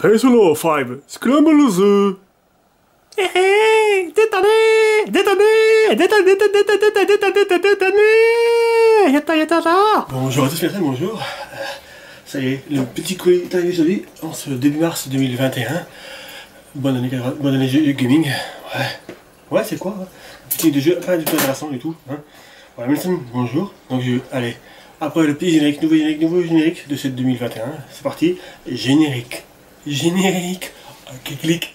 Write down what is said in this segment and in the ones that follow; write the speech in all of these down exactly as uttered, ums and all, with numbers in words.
Persona cinq, Scramble. Hé hé, détonnez, détonnez, détonnez, détonnez, détonnez, détonnez, détonnez, yatta yatta yatta. Bonjour à tous, personnes, bonjour. Ça y est, le petit colis est arrivé aujourd'hui, en ce début mars deux mille vingt et un. Bonne année, bonne année de gaming. Ouais, ouais, c'est quoi hein? Petit de jeu, pas du tout intéressant du tout. Hein. Voilà, merci, bonjour. Donc, je, allez, après le petit générique, nouveau générique, nouveau générique de ce deux mille vingt et un, c'est parti. Générique, générique, ok, clic.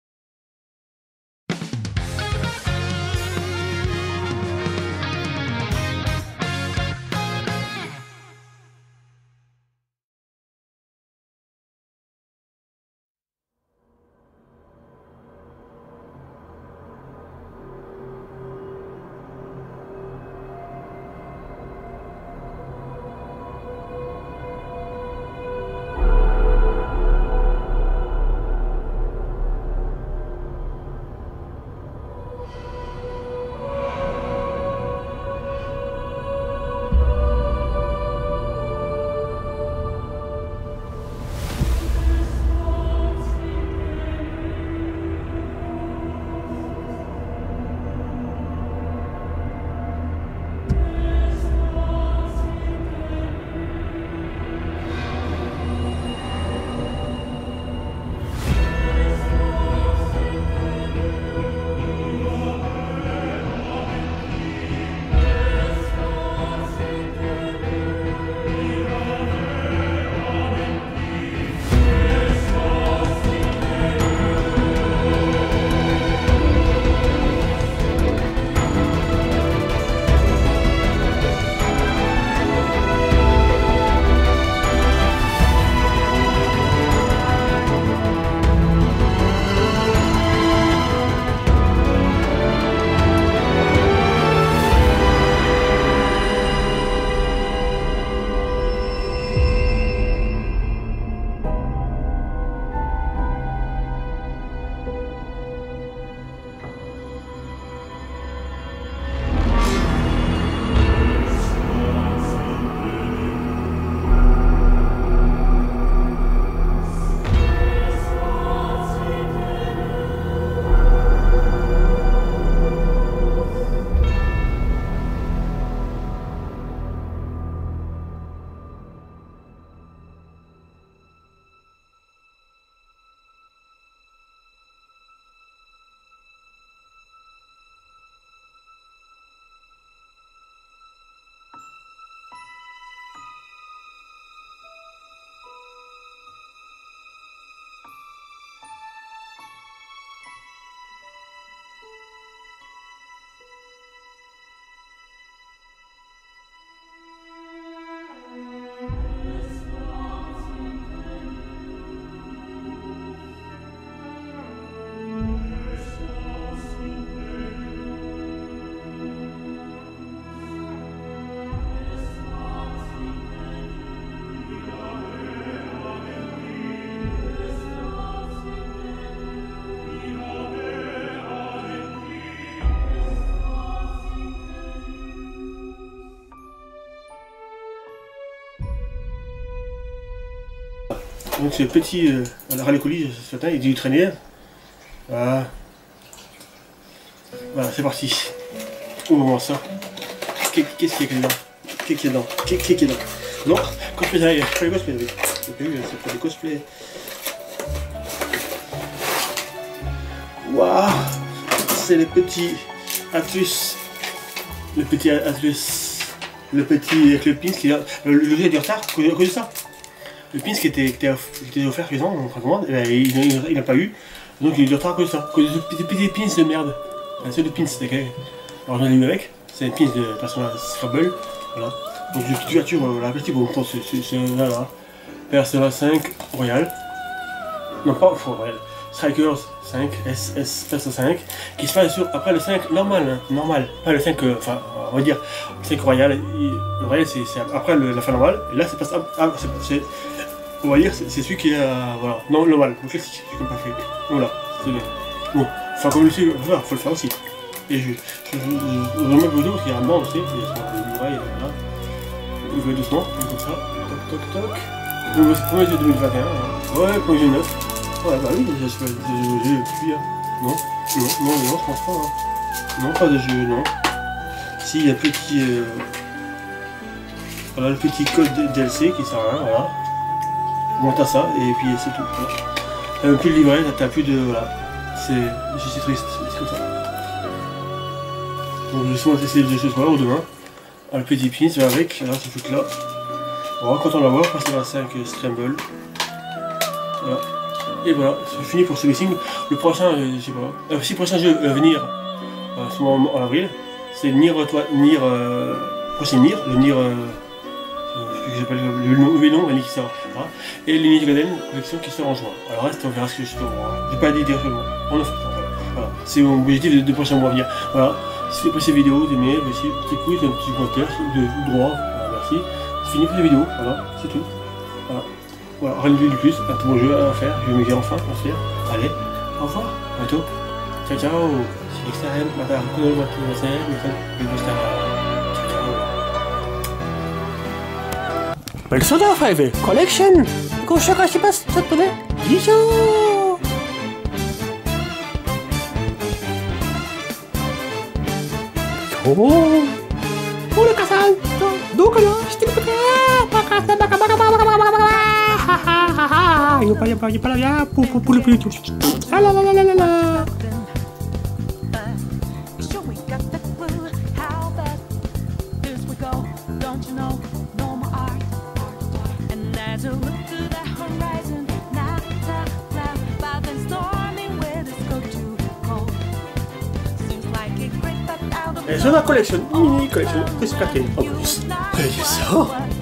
Donc ce petit euh, ras les colis ce matin, il dit traîner. Voilà. Voilà, c'est parti. On va voir ça. Qu'est-ce qu'il y a dedans? Qu'est-ce qu'il y a dedans? Qu'est-ce qu'il y a dedans? Non, cosplay derrière, pas les cosplays, c'est pas vu, c'est pas des cosplays. Waouh! C'est le petit Atlus. Le petit Atlus. Le petit avec le pins qui a. Le, le jeu est du retard à cause de ça. Le pins qui était, qui était, qui était offert présent en précommande, il n'a pas eu, donc il est du retard à cause de ça, à cause de ce petit pins de merde. Un seul de pins, c'était alors j'en ai eu avec, c'est un pins de Persona Scrabble, voilà. Donc une petite ouverture, voilà, petit bon, c'est là là. Persona cinq Royal, non pas enfin, Royal, Strikers cinq, S S Persona cinq, qui se passe sur, après le cinq normal, hein, normal, pas le cinq, euh, enfin on va dire, le cinq Royal, le Royal c'est après le, la fin normale, et là c'est pas ah, c'est on va dire, c'est celui qui est, euh, voilà, non, normal, le classique, j'ai comme pas fait. Voilà, c'est bien. Bon, enfin, comme le sais, voilà, faut le faire aussi. Et je, je, je, je remets le vidéo parce qu'il y a un banc aussi, il y a l'oreille, voilà. Je vais doucement, comme ça, toc, toc, toc. Donc, c'est le premier jeu deux mille vingt et un, hein. Ouais, premier jeu neuf. Ouais, bah oui, j'ai des jeux depuis. Hein. Non, non, non, non, je pense pas. Hein. Non, pas de jeu, non. Si, il y a petit. Euh... Voilà le petit code D L C qui sert à rien, voilà. Bon, t'as ça, et puis c'est tout. Voilà. T'as même plus le livret, t'as plus de. Voilà. C'est. C'est triste, c'est comme ça. Donc, je vais souvent essayer de ce soir ou demain. Ah, le petit pin, c'est avec, là, ce truc là. On va content d'avoir, passer à cinq Scramble. Voilà. Et voilà, c'est fini pour ce racing. Le prochain, euh, je sais pas. Euh, si le prochain jeu à euh, venir, euh, souvent en, en avril, c'est Nier, toi, Nier, euh, prochain Nier, le Nier, euh, je sais j'appelle le nom, le nom, qui sort, voilà. Et le Ninja Gaiden collection qui sort en juin. Alors reste, on verra ce que je fais. J'ai pas dit directement. On a fait, voilà. Voilà. C'est mon objectif des deux prochains mois à venir. Voilà. Si vous appréciez cette vidéo, vous aimez, merci, petit pouce, un petit commentaire de droit, voilà, merci. C'est fini pour cette vidéo, voilà, c'est tout. Voilà. Voilà, rien de plus, un tout bon jeu à faire, je vais me dire enfin, on se faire. Allez, au revoir, à bientôt. Ciao, ciao. See you next time. Mata, aku mati masa, bukan bisa. Ciao. Persona five Collection. Go shaka shimasu. Chatto ne. Ijou. おお、モルカさん、どうかな、知ってるかな、バカバカバカバカバカバカバカバカバカ、はははは、よぱよぱよぱや、プププルプルプル、あらららららら。È una collection, mini collection, pescate in bonus. E io so.